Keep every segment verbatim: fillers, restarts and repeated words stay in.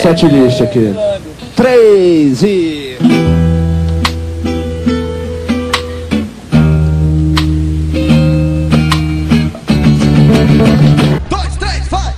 setlist aqui. Três e... Dois, três, vai!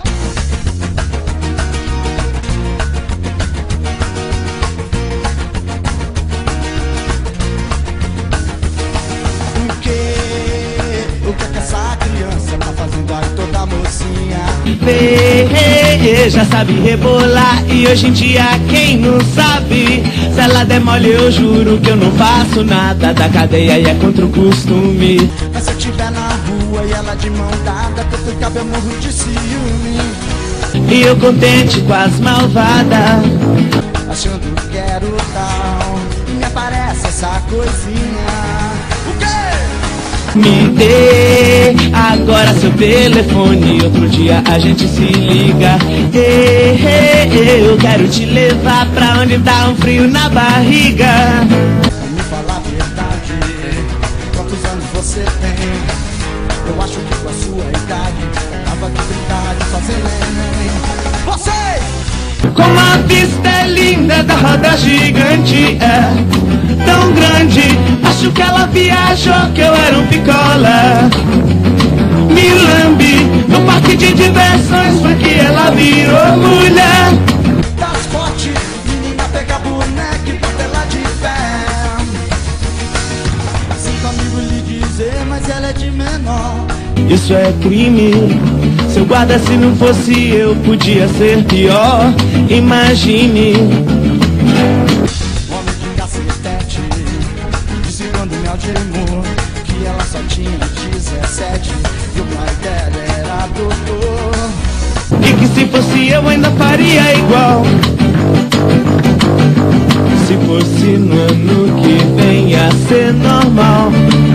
O que? O que é que essa criança tá fazendo aí toda mocinha? Bê, já sabe rebolar. E hoje em dia quem não sabe, se ela der mole eu juro que eu não faço nada. Da cadeia e é contra o costume. Mas se eu tiver na rua e ela de mão dada, que eu ficar bem morro de ciúme. E eu contente com as malvadas, Achando que quero tal, e me aparece essa coisinha. O quê? me dê agora seu telefone. Outro dia a gente se liga. Ei, ei, ei, eu quero te levar pra onde dá um frio na barriga. Me fala a verdade, quantos anos você tem? Eu acho que com a sua idade tava de brincar de fazer neném. Você! Como a vista é linda da roda gigante, é tão grande. Acho que ela viajou, que eu era um picola. Me lambe no parque de diversões, foi que ela virou mulher. Das forte, menina pega boneca e bota ela de pé. Sinto amigo lhe dizer, mas ela é de menor. Isso é crime. Seu guarda, se não fosse eu, podia ser pior. Imagine. Homem de cacetete, disse quando me algemou que ela só tinha dezessete e o pai dela era doutor. E que se fosse eu ainda faria igual. Se fosse no ano que vem ia ser normal.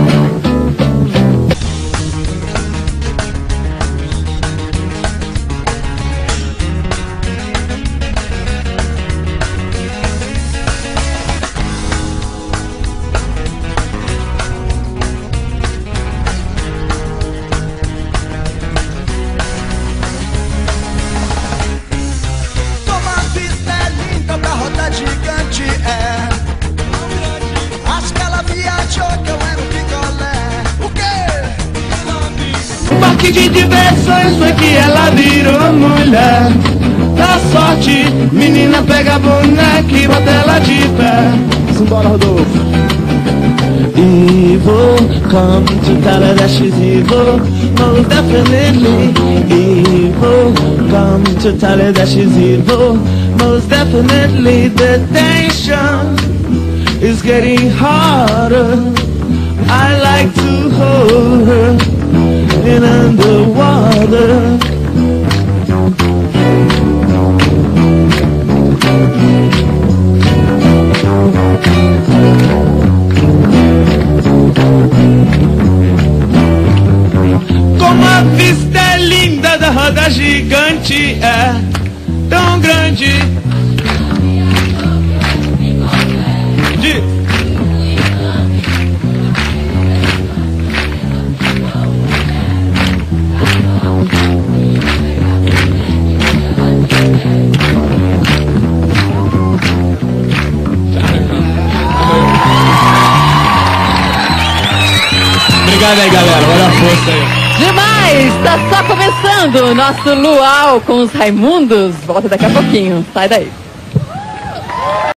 Gigante é. Acho que ela viajou, que eu era um picolé. O quê? Um parque de diversões foi que ela virou mulher. Da sorte, menina pega a boneca e bota ela de pé. Simbora, Rodolfo. Evil, come to tell her that she's evil. Most definitely evil, come to tell her that she's evil. Most definitely the tension is getting harder. I like to hold her in underwater. Como a vista é linda da roda gigante, é tão grande. De... Obrigado aí, galera. Olha a força aí. Demais! Tá só começando o nosso Luau com os Raimundos. Volta daqui a pouquinho. Sai daí.